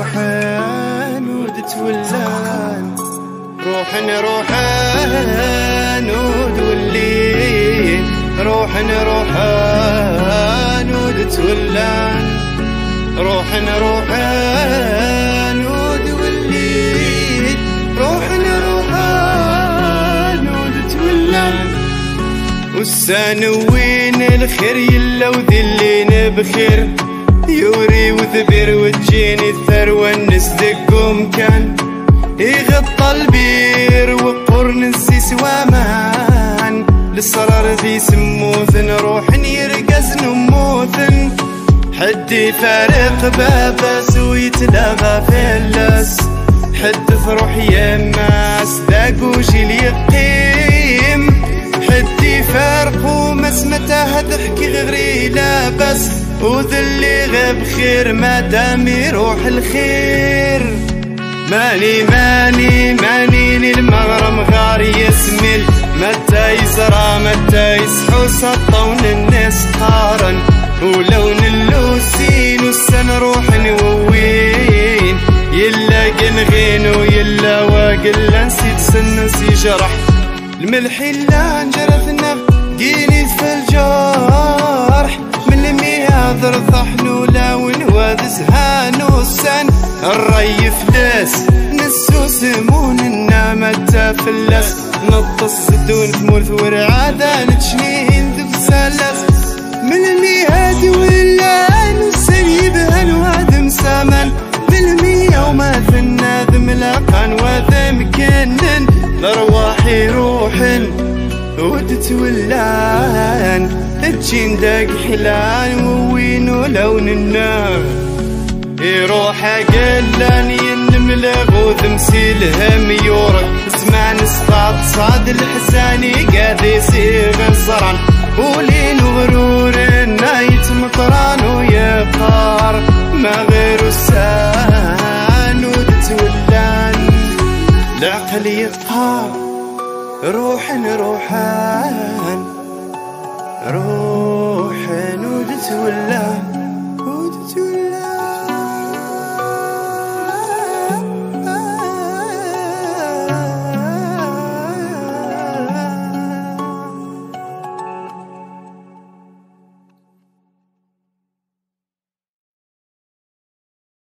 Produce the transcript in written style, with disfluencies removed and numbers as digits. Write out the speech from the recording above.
روحان وتتولان روحن روحان وتولين روحن روحان وتتولان روحن روحان وتولين روحن روحان وتتولان والسانوين الخير يلا وذلين بخير يوري وذبر وتجيني الثروة نصدقكم كان يغطى البير وقرن السيس وامان للصرار ذي سموثن روح يرقز نموثن حد يفارق بابس ويتلاغى في اللس حد تروح يماس ذاك اللي يقيم حد يفارق ومسمته تحكي غيري لابس وذلي غيب خير مادام يروح الخير ماني ماني ماني للمغرم غار يسمل متى يزرع متى يسحو سطون الناس قارن ولون اللوسين والسن روح نوين يلا قنغين ويلا واقل نسيت سن نسي جرح الملح اللي انجرثنا قيني في الجرح من المياه ضرطحن ولون وذزهان والسن الري فلاس نسو سمون النامة فلاس نطس دون ثمورث ورعاذا نتشنين ذبسالس من المياه ولا نسيبها الوادم سامان بالمياه وما في الناذم لاقان وذم كنن لرواحي روحن وتتولان تجين داق حلان ووين ولون النار يروح قلان ينملغ وذمسيل هم يورك اسمع نسطاط صاد الحساني قاعد يسيغ الصران ولين وغرور النايت مطران ويقار ما غير السان وتتولان العقل يقار روحن روحان روحن وتتولان